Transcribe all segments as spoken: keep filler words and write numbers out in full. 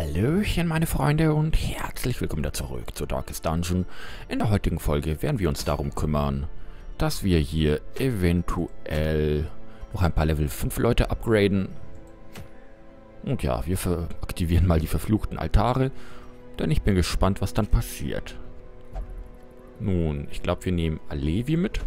Hallöchen meine Freunde und herzlich willkommen wieder zurück zu Darkest Dungeon. In der heutigen Folge werden wir uns darum kümmern, dass wir hier eventuell noch ein paar Level fünf Leute upgraden. Und ja, wir aktivieren mal die verfluchten Altare, denn ich bin gespannt, was dann passiert. Nun, ich glaube, wir nehmen Alevi mit.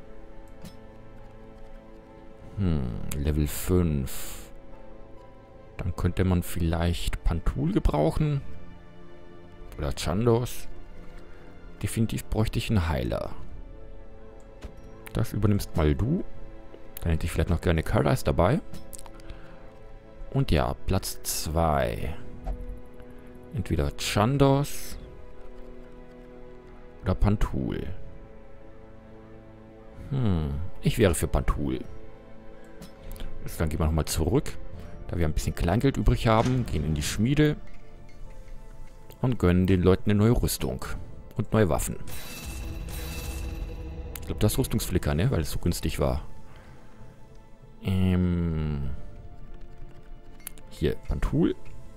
Hm, Level fünf. Dann könnte man vielleicht Pantul gebrauchen. Oder Chandos. Definitiv bräuchte ich einen Heiler. Das übernimmst mal du. Dann hätte ich vielleicht noch gerne Karadise dabei. Und ja, Platz zwei. Entweder Chandos oder Pantul. Hm, ich wäre für Pantul. Also dann gehen wir nochmal zurück. Da wir ein bisschen Kleingeld übrig haben, gehen in die Schmiede und gönnen den Leuten eine neue Rüstung und neue Waffen. Ich glaube, das ist Rüstungsflicker, ne? Weil es so günstig war. Ähm Hier, Pantul.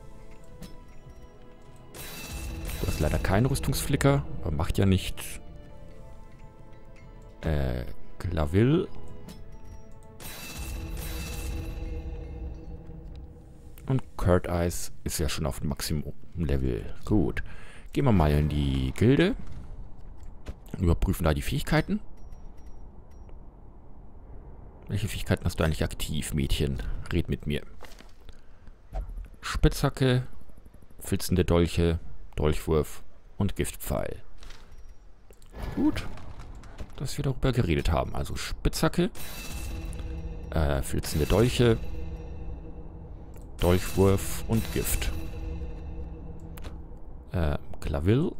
Du hast leider keinen Rüstungsflicker, aber macht ja nichts. Äh, Glavil. Und Karadise ist ja schon auf dem Maximum-Level. Gut. Gehen wir mal in die Gilde. Überprüfen da die Fähigkeiten. Welche Fähigkeiten hast du eigentlich aktiv, Mädchen? Red mit mir. Spitzhacke, filzende Dolche, Dolchwurf und Giftpfeil. Gut. Dass wir darüber geredet haben. Also Spitzhacke, äh, filzende Dolche, Dolchwurf und Gift. Äh, Glavil.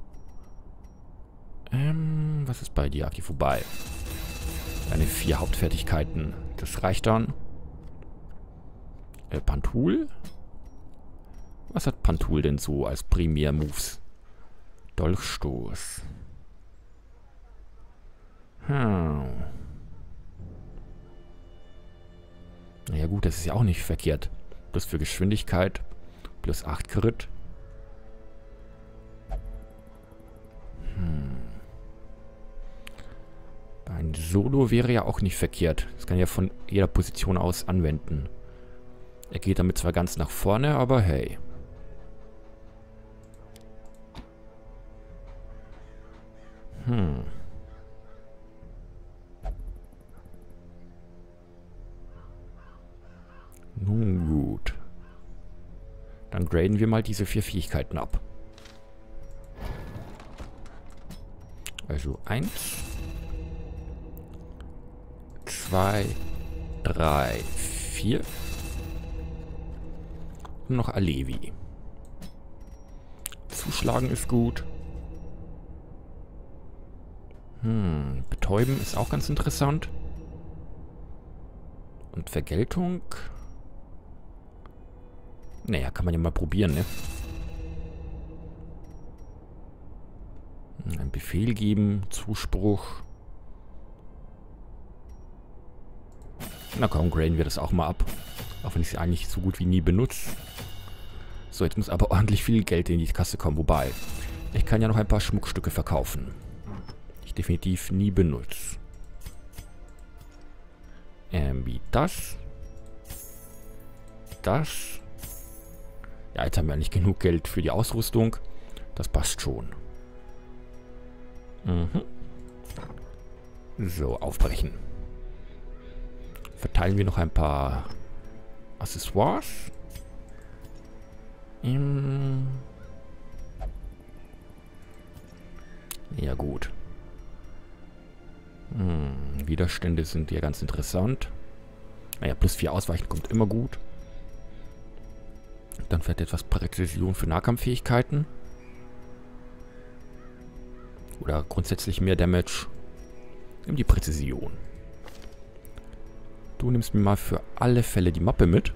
Ähm, was ist bei dir? Aktiv vorbei. Deine vier Hauptfertigkeiten. Das reicht dann. Äh, Pantul. Was hat Pantul denn so als Primär-Moves? Dolchstoß. Hm. Naja gut, das ist ja auch nicht verkehrt. Plus für Geschwindigkeit. Plus acht Crit. Hm. Ein Solo wäre ja auch nicht verkehrt. Das kann ja von jeder Position aus anwenden. Er geht damit zwar ganz nach vorne, aber hey. Hm. Nun gut. Dann graden wir mal diese vier Fähigkeiten ab. Also eins, zwei, drei, vier. Und noch Alevi. Zuschlagen ist gut. Hm, Betäuben ist auch ganz interessant. Und Vergeltung. Naja, kann man ja mal probieren, ne? Ein Befehl geben, Zuspruch. Na komm, graden wir das auch mal ab. Auch wenn ich sie eigentlich so gut wie nie benutze. So, jetzt muss aber ordentlich viel Geld in die Kasse kommen. Wobei, ich kann ja noch ein paar Schmuckstücke verkaufen. Ich definitiv nie benutze. Ähm, wie das. Das. Ja, jetzt haben wir nicht genug Geld für die Ausrüstung. Das passt schon. Mhm. So, aufbrechen. Verteilen wir noch ein paar Accessoires. Ähm ja, gut. Hm, Widerstände sind ja ganz interessant. Naja, plus vier Ausweichen kommt immer gut. Dann vielleicht etwas Präzision für Nahkampffähigkeiten. Oder grundsätzlich mehr Damage. Nimm die Präzision. Du nimmst mir mal für alle Fälle die Mappe mit.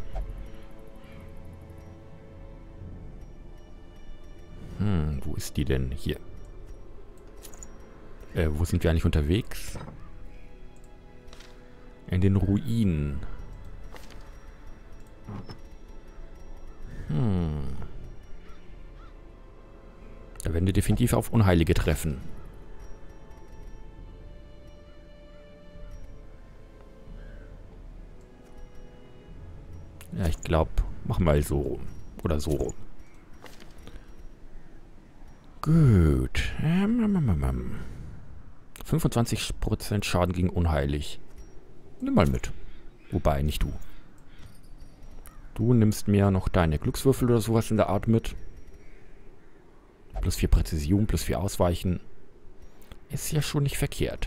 Hm, wo ist die denn? Hier. Äh, wo sind wir eigentlich unterwegs? In den Ruinen. Hm. Da werden wir definitiv auf Unheilige treffen. Ja, ich glaube, machen wir mal so rum. Oder so rum. Gut. Ähm, fünfundzwanzig Prozent Schaden gegen Unheilig. Nimm mal mit. Wobei, nicht du. Du nimmst mir noch deine Glückswürfel oder sowas in der Art mit. Plus vier Präzision, plus vier Ausweichen. Ist ja schon nicht verkehrt.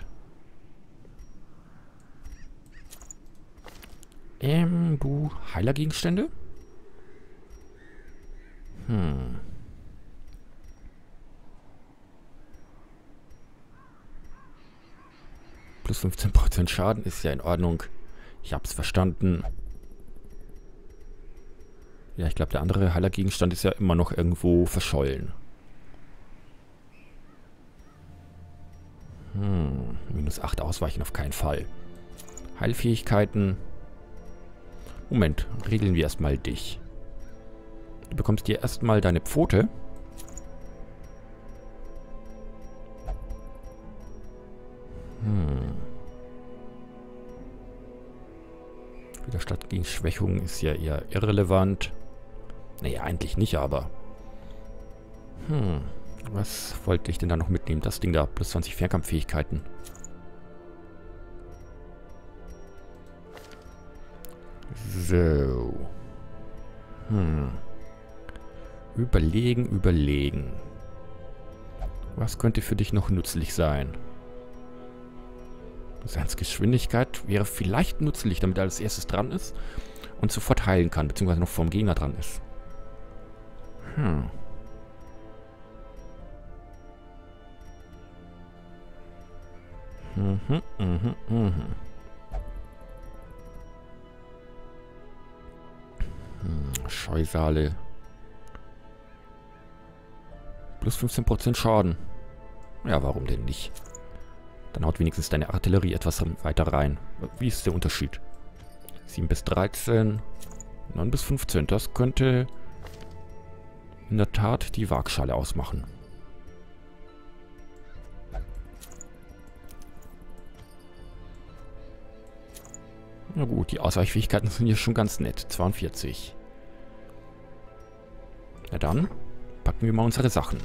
Ähm, du Heilergegenstände? Hm. Plus fünfzehn Prozent Schaden ist ja in Ordnung. Ich hab's verstanden. Ja, ich glaube, der andere Heilergegenstand ist ja immer noch irgendwo verschollen. Hm, minus acht Ausweichen auf keinen Fall. Heilfähigkeiten. Moment, regeln wir erstmal dich. Du bekommst dir erstmal deine Pfote. Hm. Widerstand gegen Schwächung ist ja eher irrelevant. Naja, eigentlich nicht, aber... Hm, was wollte ich denn da noch mitnehmen? Das Ding da, plus zwanzig Fernkampffähigkeiten. So. Hm. Überlegen, überlegen. Was könnte für dich noch nützlich sein? Seine Geschwindigkeit wäre vielleicht nützlich, damit er als erstes dran ist und sofort heilen kann, beziehungsweise noch vom Gegner dran ist. Hm. Mhm, mhm, mhm. Hm, Scheusale. Plus fünfzehn Prozent Schaden. Ja, warum denn nicht? Dann haut wenigstens deine Artillerie etwas weiter rein. Wie ist der Unterschied? sieben bis dreizehn, neun bis fünfzehn. Das könnte in der Tat die Waagschale ausmachen. Na gut, die Ausweichfähigkeiten sind hier schon ganz nett. zweiundvierzig. Na dann, packen wir mal unsere Sachen.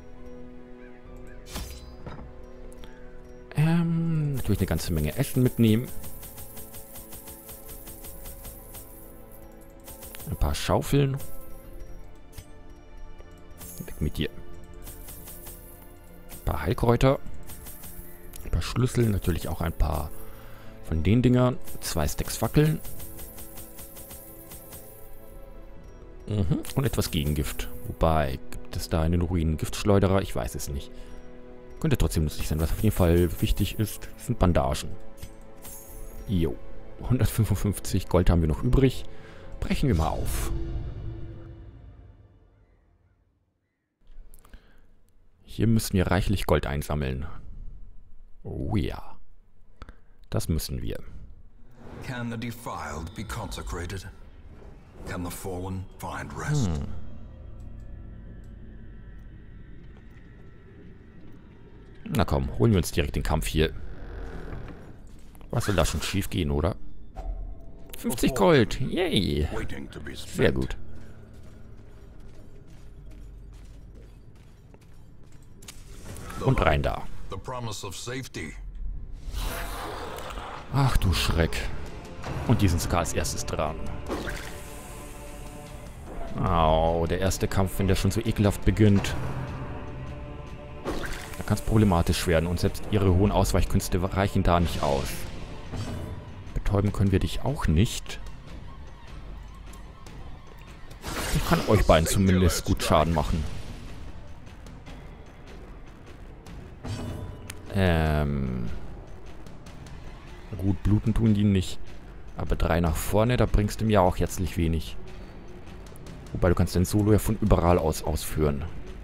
Ähm, natürlich eine ganze Menge Essen mitnehmen. Ein paar Schaufeln. Weg mit dir. Ein paar Heilkräuter. Ein paar Schlüssel, natürlich auch ein paar von den Dingern. Zwei Stacks Fackeln. Mhm. Und etwas Gegengift. Wobei, gibt es da einen Ruinen-Giftschleuderer? Ich weiß es nicht. Könnte trotzdem nützlich sein. Was auf jeden Fall wichtig ist, sind Bandagen. Jo. hundertfünfundfünfzig Gold haben wir noch übrig. Brechen wir mal auf. Hier müssen wir reichlich Gold einsammeln. Oh ja. Das müssen wir. Can the defiled be consecrated? Can the fallen find rest? Hm. Na komm, holen wir uns direkt den Kampf hier. Was soll da schon schief gehen, oder? fünfzig Gold. Yay. Sehr gut. Und rein da. Ach du Schreck. Und die sind sogar als erstes dran. Au, der erste Kampf, wenn der schon so ekelhaft beginnt. Da kann es problematisch werden. Und selbst ihre hohen Ausweichkünste reichen da nicht aus. Betäuben können wir dich auch nicht. Ich kann euch beiden zumindest gut Schaden machen. Ähm... Gut, bluten tun die nicht. Aber drei nach vorne, da bringst du mir auch herzlich wenig. Wobei, du kannst den Solo ja von überall aus ausführen.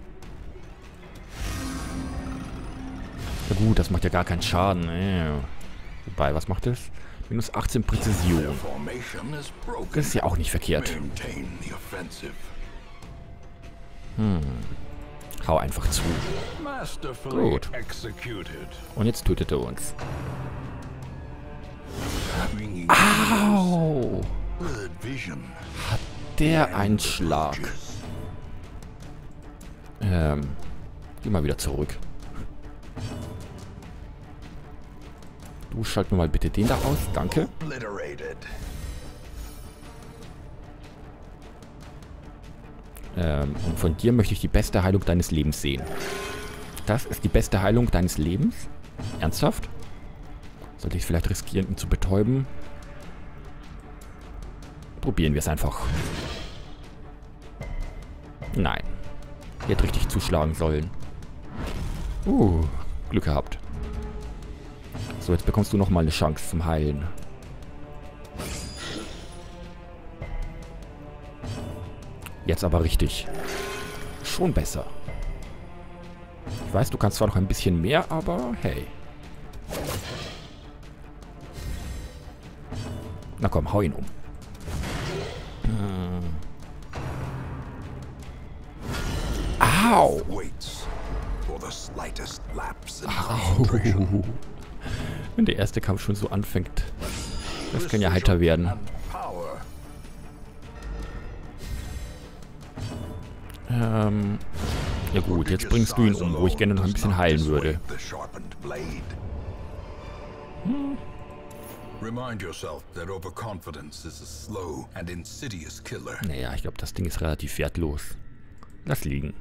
Ja gut, das macht ja gar keinen Schaden. Äh. Wobei, was macht das? Minus achtzehn Präzision. Das ist ja auch nicht verkehrt. Hm. Hau einfach zu. Gut. Und jetzt tötet er uns. Au! Hat der einen Schlag. Ähm, geh mal wieder zurück. Du schalt mir mal bitte den da aus. Danke. Ähm, und von dir möchte ich die beste Heilung deines Lebens sehen. Das ist die beste Heilung deines Lebens? Ernsthaft? Sollte ich es vielleicht riskieren, ihn zu betäuben? Probieren wir es einfach. Nein. Ich hätte richtig zuschlagen sollen. Uh, Glück gehabt. So, jetzt bekommst du nochmal eine Chance zum Heilen. Jetzt aber richtig. Schon besser. Ich weiß, du kannst zwar noch ein bisschen mehr, aber hey. Na komm, hau ihn um. Hm. Au! Au! Wenn der erste Kampf schon so anfängt. Das kann ja heiter werden. Ähm... Ja gut, jetzt bringst du ihn um, wo ich gerne noch ein bisschen heilen würde. Hm. Naja, ich glaube, das Ding ist relativ wertlos. Lass liegen.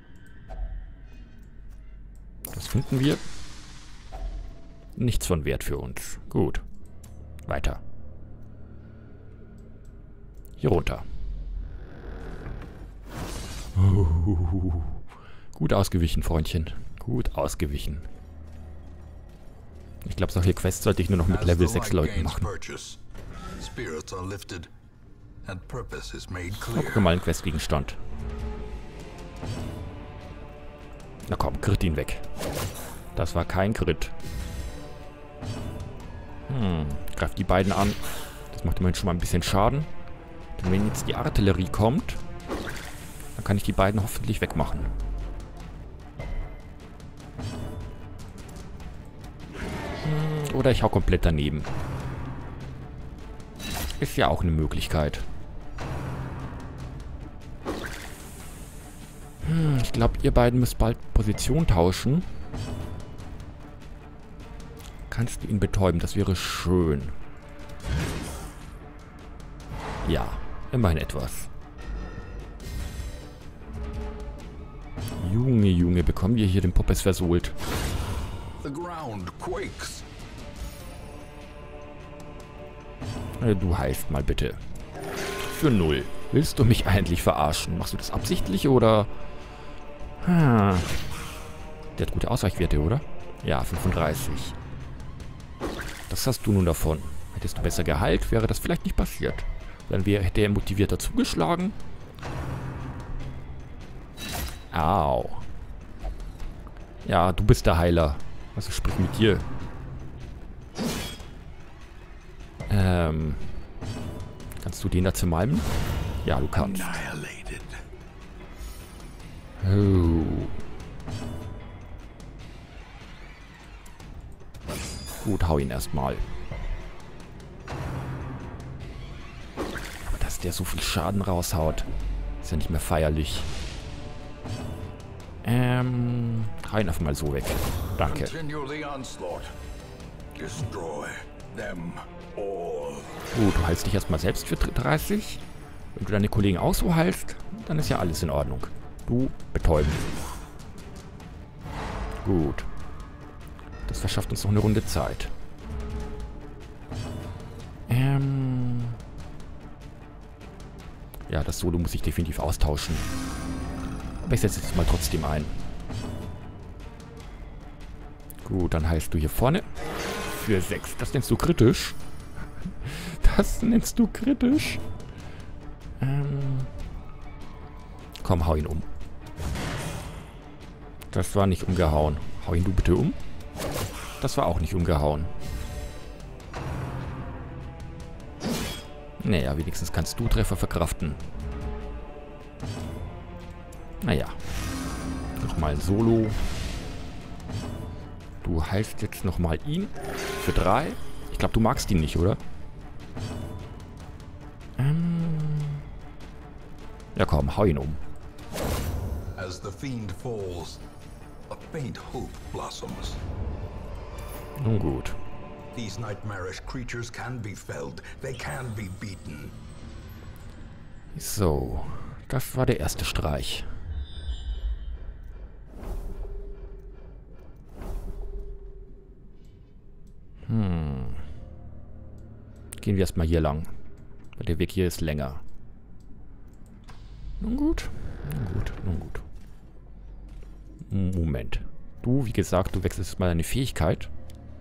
Das finden wir. Nichts von Wert für uns. Gut. Weiter. Hier runter. Uh, gut ausgewichen, Freundchen. Gut ausgewichen. Ich glaube, solche Quests sollte ich nur noch mit Level sechs Leuten machen. Oh, guck mal, ein Questgegenstand. Na komm, Crit ihn weg. Das war kein Crit. Hm, greift die beiden an. Das macht immerhin schon mal ein bisschen Schaden. Denn wenn jetzt die Artillerie kommt, dann kann ich die beiden hoffentlich wegmachen. Hm, oder ich hau komplett daneben. Ist ja auch eine Möglichkeit. Hm, ich glaube, ihr beiden müsst bald Position tauschen. Kannst du ihn betäuben? Das wäre schön. Ja, immerhin etwas. Junge, Junge, bekommen wir hier den Poppes versohlt. Du heilst mal bitte. Für null. Willst du mich eigentlich verarschen? Machst du das absichtlich oder... Hm. Der hat gute Ausweichwerte, oder? Ja, fünfunddreißig. Das hast du nun davon. Hättest du besser geheilt, wäre das vielleicht nicht passiert. Dann wäre, hätte er motivierter zugeschlagen. Au. Ja, du bist der Heiler. Also sprich mit dir. Ähm. Kannst du den da zermalmen? Ja, du kannst. Oh. Gut, hau ihn erstmal. Aber dass der so viel Schaden raushaut, ist ja nicht mehr feierlich. Ähm, hau ihn einfach mal so weg. Danke. Gut, du heilst dich erstmal selbst für dreißig. Wenn du deine Kollegen auch so heilst, dann ist ja alles in Ordnung. Du betäuben. Gut. Das verschafft uns noch eine Runde Zeit. Ähm. Ja, das Solo muss ich definitiv austauschen. Aber ich setze es mal trotzdem ein. Gut, dann heilst du hier vorne. Für sechs. Das nennst du kritisch. Das nennst du kritisch. Ähm. Komm, hau ihn um. Das war nicht umgehauen. Hau ihn du bitte um. Das war auch nicht umgehauen. Naja, wenigstens kannst du Treffer verkraften. Naja. Nochmal ein Solo. Du heilst jetzt nochmal ihn. Für drei. Ich glaube, du magst ihn nicht, oder? Ähm. Ja komm, hau ihn um. As the fiend falls, a faint hope blossoms. Nun gut. These nightmarish creatures can be felled. They can be beaten. So, das war der erste Streich. Hm. Gehen wir erstmal hier lang. Weil der Weg hier ist länger. Nun gut. Nun gut, nun gut. Moment. Du, wie gesagt, du wechselst mal deine Fähigkeit.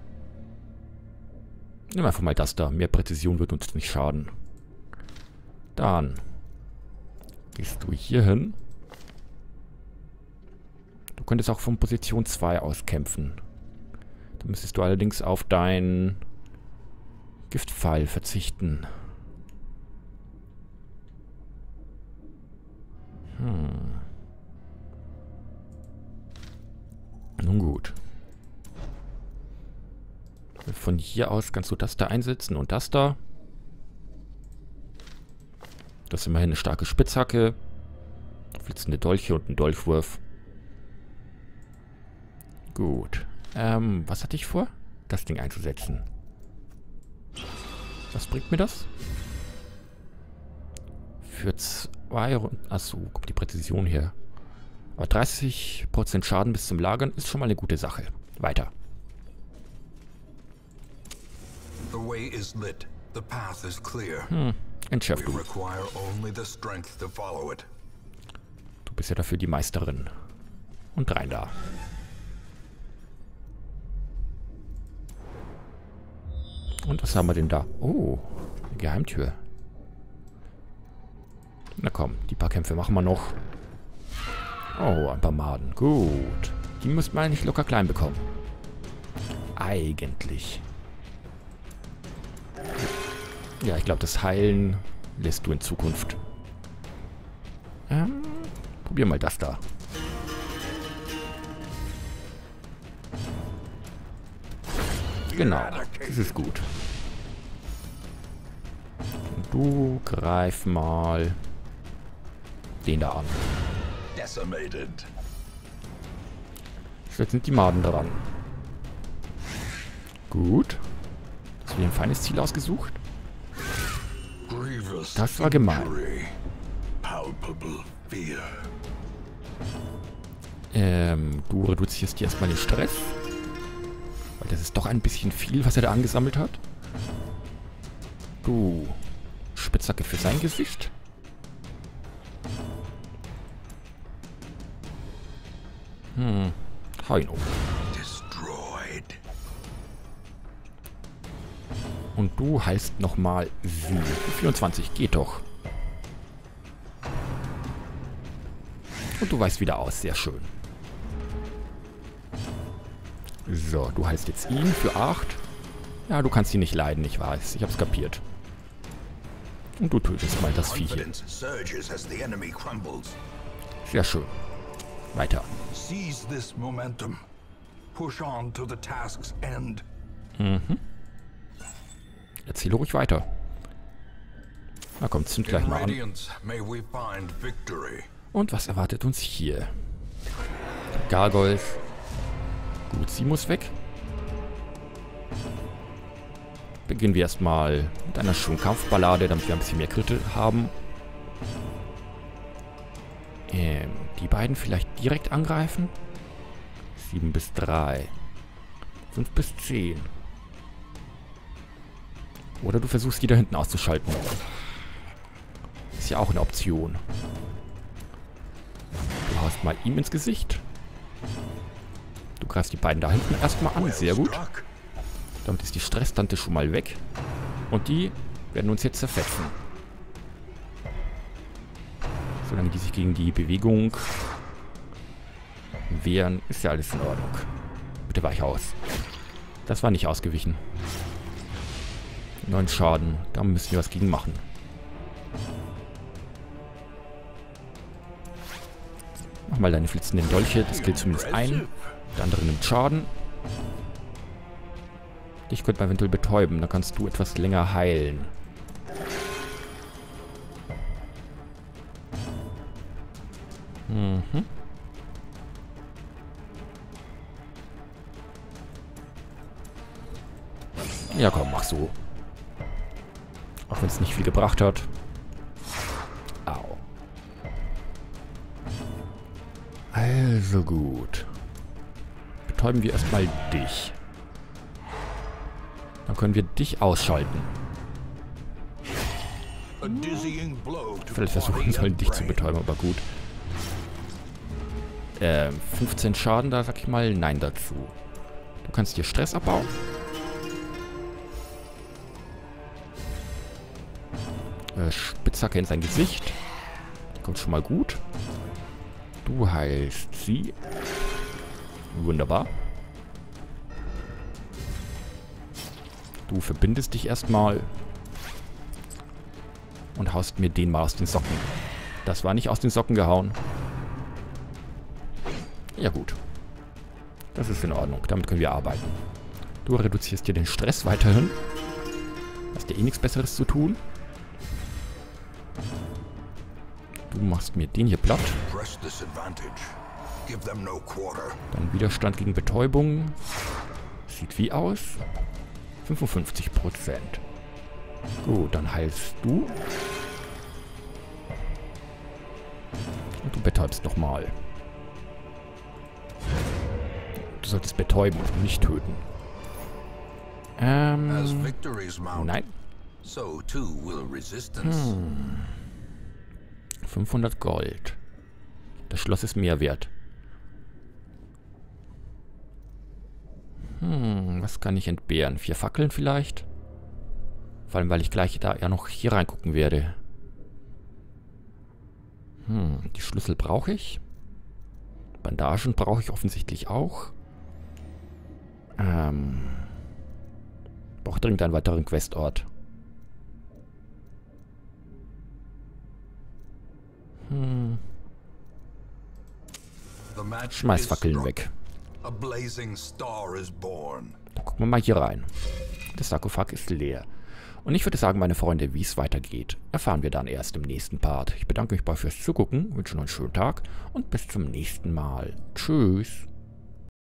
Nimm einfach mal das da. Mehr Präzision wird uns nicht schaden. Dann gehst du hier hin. Du könntest auch von Position zwei aus kämpfen. Da müsstest du allerdings auf deinen Giftpfeil verzichten. Hm. Nun gut. Von hier aus kannst du das da einsetzen und das da. Das ist immerhin eine starke Spitzhacke. Flitzende Dolche und ein Dolchwurf. Gut. Ähm, was hatte ich vor? Das Ding einzusetzen. Was bringt mir das? Für zwei Runden... Achso, kommt die Präzision her. Aber dreißig Prozent Schaden bis zum Lagern ist schon mal eine gute Sache. Weiter. The way is lit. The path is clear. Hm, entschärf We du. require only the strength to follow it. Du bist ja dafür die Meisterin. Und rein da. Und was haben wir denn da? Oh, eine Geheimtür. Na komm, die paar Kämpfe machen wir noch. Oh, ein paar Maden. Gut. Die müssten wir eigentlich locker klein bekommen. Eigentlich. Ja, ich glaube, das Heilen lässt du in Zukunft. Ähm, probier mal das da. Genau, das ist gut. Und du greif mal den da an. Decimated. Jetzt sind die Maden dran. Gut. Hast du dir ein feines Ziel ausgesucht? Grievous Das war gemein. injury. Palpable fear. Ähm, du reduzierst dir erstmal den Stress. Weil das ist doch ein bisschen viel, was er da angesammelt hat. Du. Spitzhacke für sein Gesicht. Hm. Hau ihn um. Destroyed. Und du heilst nochmal sie. vierundzwanzig, geht doch. Und du weichst wieder aus, sehr schön. So, du heilst jetzt ihn für acht. Ja, du kannst ihn nicht leiden, ich weiß. Ich hab's kapiert. Und du tötest mal das Vieh hier. Confidence surges as the enemy crumbles. Sehr schön. Weiter. Seize this momentum. Push on to the task's end. Mhm. Erzähle ruhig weiter. Na komm, zünd gleich In mal an. Radiance may we find victory. Und was erwartet uns hier? Gargoyles. Gut, sie muss weg. Beginnen wir erstmal mit einer schönen Kampfballade, damit wir ein bisschen mehr Kritte haben. Ähm, die beiden vielleicht direkt angreifen? sieben bis drei. fünf bis zehn. Oder du versuchst, die da hinten auszuschalten. Ist ja auch eine Option. Du haust mal ihm ins Gesicht. Du greifst die beiden da hinten erstmal an. Sehr gut. Damit ist die Stresstante schon mal weg. Und die werden uns jetzt zerfetzen. Solange die sich gegen die Bewegung wehren, ist ja alles in Ordnung. Bitte weich aus. Das war nicht ausgewichen. Neun Schaden. Da müssen wir was gegen machen. Mach mal deine flitzenden Dolche. Das gilt zumindest ein. Der andere nimmt Schaden. Dich könnte man eventuell betäuben. Dann kannst du etwas länger heilen. Mhm. Ja, komm, mach so. Auch wenn es nicht viel gebracht hat. Au. Also gut. Betäuben wir erstmal dich. Dann können wir dich ausschalten. Vielleicht versuchen sollen, dich zu betäuben, aber gut. Ähm, fünfzehn Schaden, da sag ich mal nein dazu. Du kannst dir Stress abbauen. Äh, Spitzhacke in sein Gesicht. Kommt schon mal gut. Du heilst sie. Wunderbar. Du verbindest dich erstmal. Und haust mir den mal aus den Socken. Das war nicht aus den Socken gehauen. Ja gut. Das ist in Ordnung. Damit können wir arbeiten. Du reduzierst dir den Stress weiterhin. Hast dir eh nichts Besseres zu tun. Du machst mir den hier platt. Dann Widerstand gegen Betäubung. Sieht wie aus? fünfundfünfzig Prozent. Gut, dann heilst du. Und du betäubst nochmal. Du solltest betäuben und nicht töten. Ähm. Nein. Hm. fünfhundert Gold. Das Schloss ist mehr wert. Hm, was kann ich entbehren? Vier Fackeln vielleicht? Vor allem, weil ich gleich da ja noch hier reingucken werde. Hm, die Schlüssel brauche ich. Bandagen brauche ich offensichtlich auch. Ähm. Brauche dringend einen weiteren Questort. Hm. Schmeiß Fackeln weg. Dann gucken wir mal hier rein. Der Sarkophag ist leer. Und ich würde sagen, meine Freunde, wie es weitergeht, erfahren wir dann erst im nächsten Part. Ich bedanke mich bei euch fürs Zugucken, wünsche noch einen schönen Tag und bis zum nächsten Mal. Tschüss.